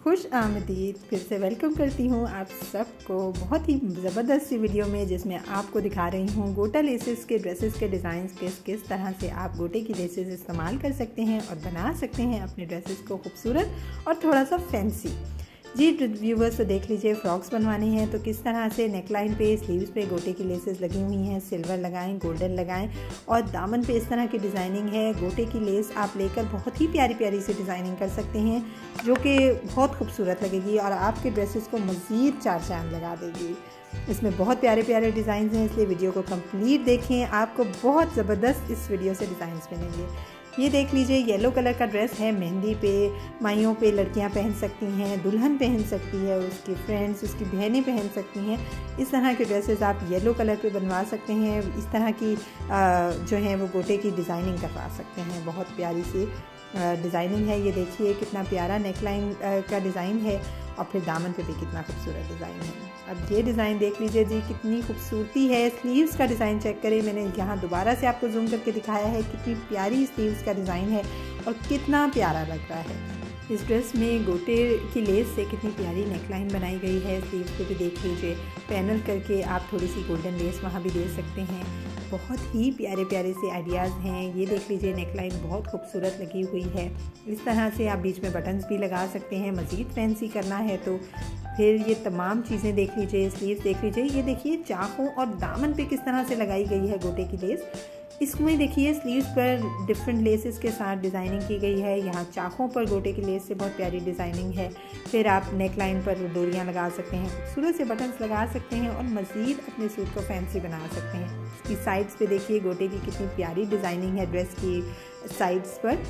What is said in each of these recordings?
खुश आमदीद। फिर से वेलकम करती हूँ आप सबको बहुत ही ज़बरदस्त सी वीडियो में, जिसमें आपको दिखा रही हूँ गोटा लेसेस के ड्रेसेस के डिज़ाइन किस तरह से आप गोटे की लेसेस इस्तेमाल कर सकते हैं और बना सकते हैं अपने ड्रेसेस को खूबसूरत और थोड़ा सा फैंसी। जी व्यूवर्स, तो देख लीजिए, फ्रॉक्स बनवानी है तो किस तरह से नेकलाइन पे, स्लीव्स पे गोटे की लेसेस लगी हुई हैं, सिल्वर लगाएं, गोल्डन लगाएं और दामन पे इस तरह की डिज़ाइनिंग है। गोटे की लेस आप लेकर बहुत ही प्यारी प्यारी सी डिज़ाइनिंग कर सकते हैं, जो कि बहुत खूबसूरत लगेगी और आपके ड्रेसेस को मज़ीद चार चांद लगा देगी। इसमें बहुत प्यारे प्यारे डिज़ाइन हैं, इसलिए वीडियो को कंप्लीट देखें, आपको बहुत ज़बरदस्त इस वीडियो से डिज़ाइंस मिलेंगे। ये देख लीजिए, येलो कलर का ड्रेस है, मेहंदी पे, माइयों पे लड़कियां पहन सकती हैं, दुल्हन पहन सकती है, उसकी फ्रेंड्स, उसकी बहनें पहन सकती हैं। इस तरह के ड्रेसेस आप येलो कलर पे बनवा सकते हैं। इस तरह की जो है वो गोटे की डिज़ाइनिंग करवा सकते हैं, बहुत प्यारी सी डिज़ाइनिंग है। ये देखिए कितना प्यारा नेकलाइन का डिज़ाइन है और फिर दामन पे भी कितना खूबसूरत डिज़ाइन है। अब ये डिज़ाइन देख लीजिए जी, कितनी खूबसूरती है। स्लीव्स का डिज़ाइन चेक करें, मैंने यहाँ दोबारा से आपको जूम करके दिखाया है, कितनी प्यारी स्लीव्स का डिज़ाइन है और कितना प्यारा लग रहा है। इस ड्रेस में गोटे की लेस से कितनी प्यारी नेकलाइन बनाई गई है। स्लीव्स पे भी देख लीजिए, पैनल करके आप थोड़ी सी गोल्डन लेस वहाँ भी दे सकते हैं। बहुत ही प्यारे प्यारे से आइडियाज़ हैं। ये देख लीजिए, नेकलाइन बहुत खूबसूरत लगी हुई है। इस तरह से आप बीच में बटन्स भी लगा सकते हैं, मज़ीद फैंसी करना है तो। फिर ये तमाम चीज़ें देख लीजिए, स्लीव्स देख लीजिए, ये देखिए चाकों और दामन पे किस तरह से लगाई गई है गोटे की लेस। इसमें देखिए स्लीव्स पर डिफरेंट लेसेस के साथ डिज़ाइनिंग की गई है। यहाँ चाकों पर गोटे की लेस से बहुत प्यारी डिज़ाइनिंग है। फिर आप नेकलाइन पर डोरियाँ लगा सकते हैं, खूबसूरत से बटन्स लगा सकते हैं और मज़ीद अपने सूट को फैंसी बना सकते हैं। इसकी साइड्स पे देखिए गोटे की कितनी प्यारी डिज़ाइनिंग है ड्रेस की साइड्स पर।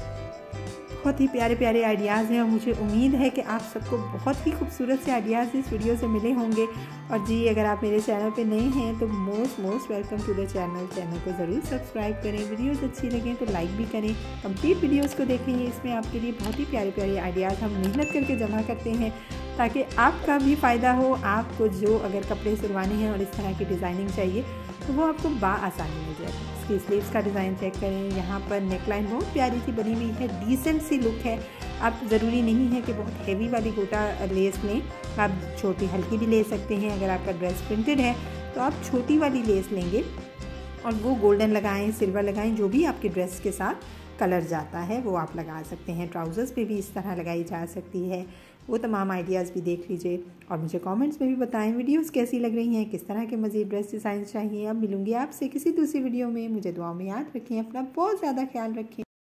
बहुत ही प्यारे प्यारे आइडियाज़ हैं और मुझे उम्मीद है कि आप सबको बहुत ही खूबसूरत से आइडियाज़ इस वीडियो से मिले होंगे। और जी, अगर आप मेरे चैनल पे नए हैं तो most welcome to the channel को ज़रूर सब्सक्राइब करें। वीडियोस अच्छी लगें तो लाइक भी करें, कंप्लीट वीडियोस को देखें। इसमें आपके लिए बहुत ही प्यारे प्यारे आइडियाज़ हम मेहनत करके जमा करते हैं ताकि आपका भी फ़ायदा हो। आपको जो अगर कपड़े सिलवाने हैं और इस तरह की डिज़ाइनिंग चाहिए तो वो आपको आसानी मिल जाएगी। इसकी स्लीव्स का डिज़ाइन चेक करें, यहाँ पर नेकलाइन बहुत प्यारी सी बनी हुई है, डिसेंट सी लुक है। आप ज़रूरी नहीं है कि बहुत हेवी वाली गोटा लेस लें, आप छोटी हल्की भी ले सकते हैं। अगर आपका ड्रेस प्रिंटेड है तो आप छोटी वाली लेस लेंगे और वो गोल्डन लगाएं, सिल्वर लगाएं, जो भी आपके ड्रेस के साथ कलर जाता है वो आप लगा सकते हैं। ट्राउज़र्स पे भी इस तरह लगाई जा सकती है। वो तमाम आइडियाज़ भी देख लीजिए और मुझे कमेंट्स में भी बताएं वीडियोस कैसी लग रही हैं, किस तरह के मज़ीद ड्रेस डिज़ाइन चाहिए। अब मिलूंगी आपसे किसी दूसरी वीडियो में। मुझे दुआ में याद रखें, अपना बहुत ज़्यादा ख्याल रखें।